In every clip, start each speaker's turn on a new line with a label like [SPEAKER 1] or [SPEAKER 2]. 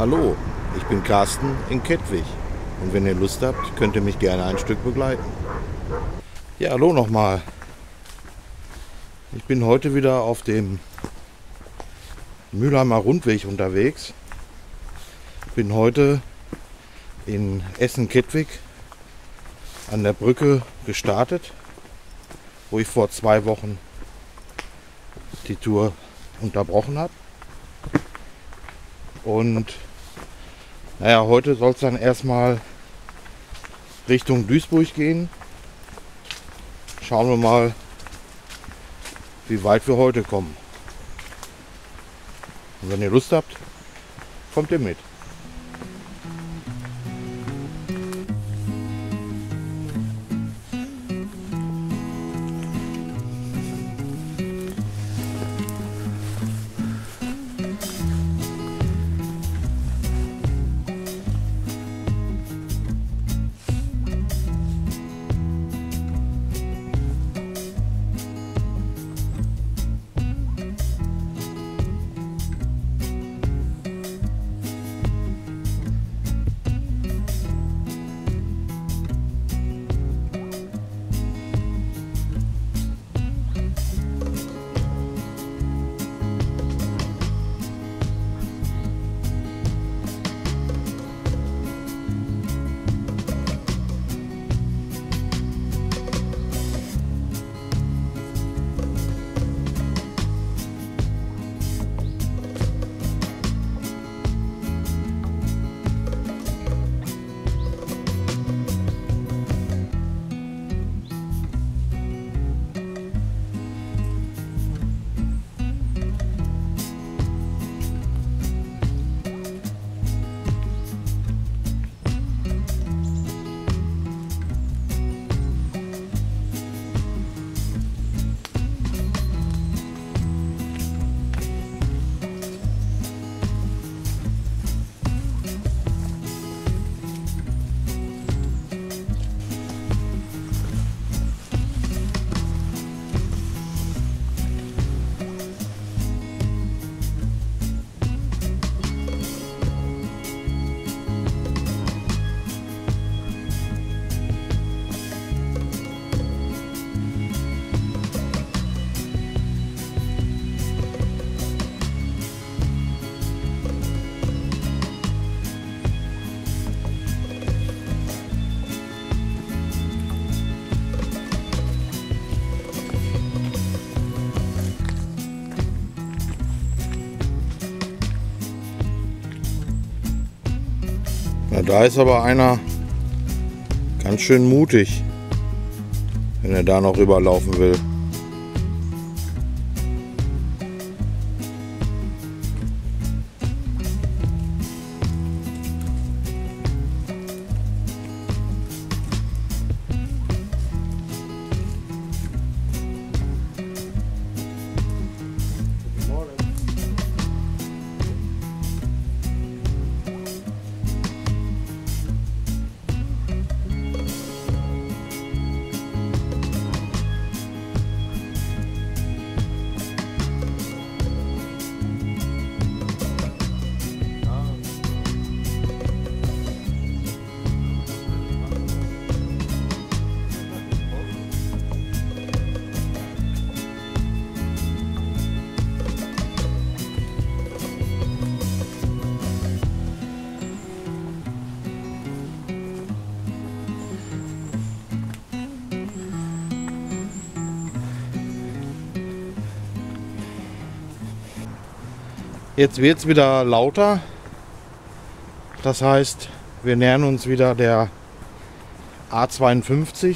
[SPEAKER 1] Hallo, ich bin Carsten in Kettwig und wenn ihr Lust habt, könnt ihr mich gerne ein Stück begleiten. Ja, hallo nochmal. Ich bin heute wieder auf dem Mülheimer Rundweg unterwegs. Bin heute in Essen-Kettwig an der Brücke gestartet, wo ich vor 2 Wochen die Tour unterbrochen habe. Und naja, heute soll es dann erstmal Richtung Duisburg gehen. Schauen wir mal, wie weit wir heute kommen. Und wenn ihr Lust habt, kommt ihr mit. Na, da ist aber einer ganz schön mutig, wenn er da noch rüberlaufen will. Jetzt wird es wieder lauter, das heißt, wir nähern uns wieder der A52,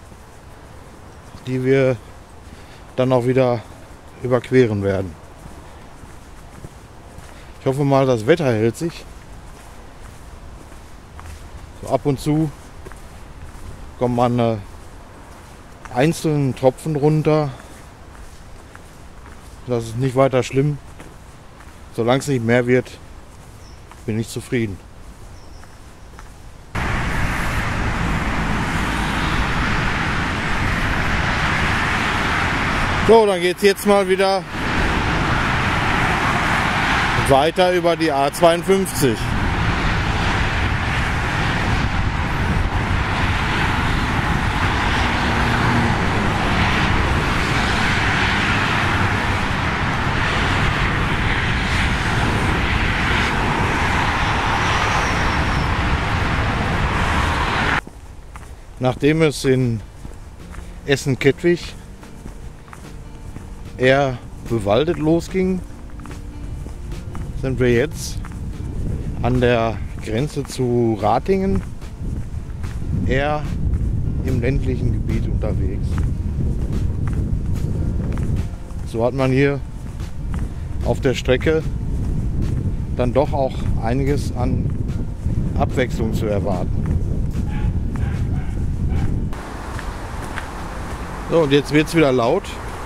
[SPEAKER 1] die wir dann auch wieder überqueren werden. Ich hoffe mal, das Wetter hält sich. So ab und zu kommen man einzelnen Tropfen runter. Das ist nicht weiter schlimm. Solange es nicht mehr wird, bin ich zufrieden. So, dann geht es jetzt mal wieder weiter über die A52. Nachdem es in Essen-Kettwig eher bewaldet losging, sind wir jetzt an der Grenze zu Ratingen eher im ländlichen Gebiet unterwegs. So hat man hier auf der Strecke dann doch auch einiges an Abwechslung zu erwarten. So, und jetzt wird es wieder laut.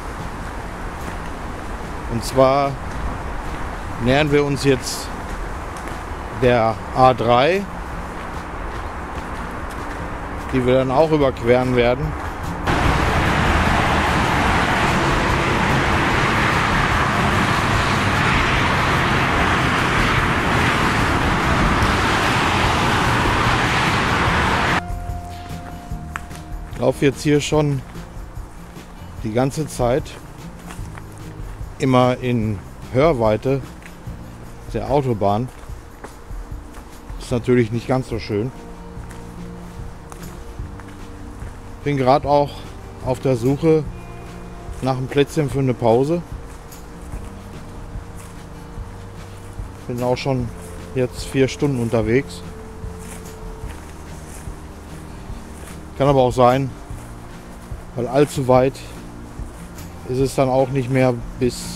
[SPEAKER 1] Und zwar nähern wir uns jetzt der A3, die wir dann auch überqueren werden. Ich laufe jetzt hier schon die ganze Zeit immer in Hörweite der Autobahn. Ist natürlich nicht ganz so schön. Bin gerade auch auf der Suche nach einem Plätzchen für eine Pause. Bin auch schon jetzt 4 Stunden unterwegs. Kann aber auch sein, weil allzu weit ist es dann auch nicht mehr bis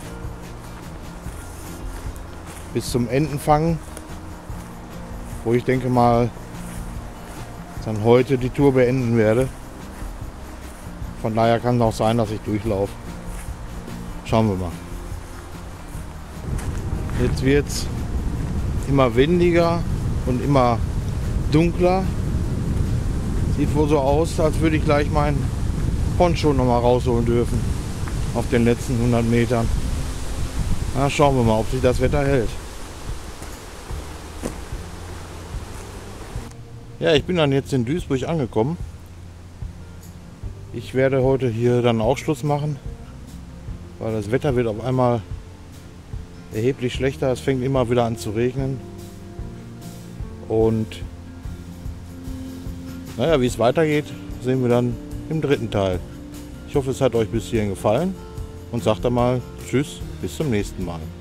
[SPEAKER 1] zum Entenfang, wo ich denke mal dann heute die Tour beenden werde. Von daher kann es auch sein, dass ich durchlaufe. Schauen wir mal. Jetzt wird es immer windiger und immer dunkler. Sieht wohl so aus, als würde ich gleich meinen Poncho noch mal rausholen dürfen auf den letzten 100 Metern. Na, schauen wir mal, ob sich das Wetter hält. Ja, ich bin dann jetzt in Duisburg angekommen. Ich werde heute hier dann auch Schluss machen, weil das Wetter wird auf einmal erheblich schlechter. Es fängt immer wieder an zu regnen. Und naja, wie es weitergeht, sehen wir dann im 3. Teil. Ich hoffe, es hat euch bis hierhin gefallen und sagt dann mal Tschüss, bis zum nächsten Mal.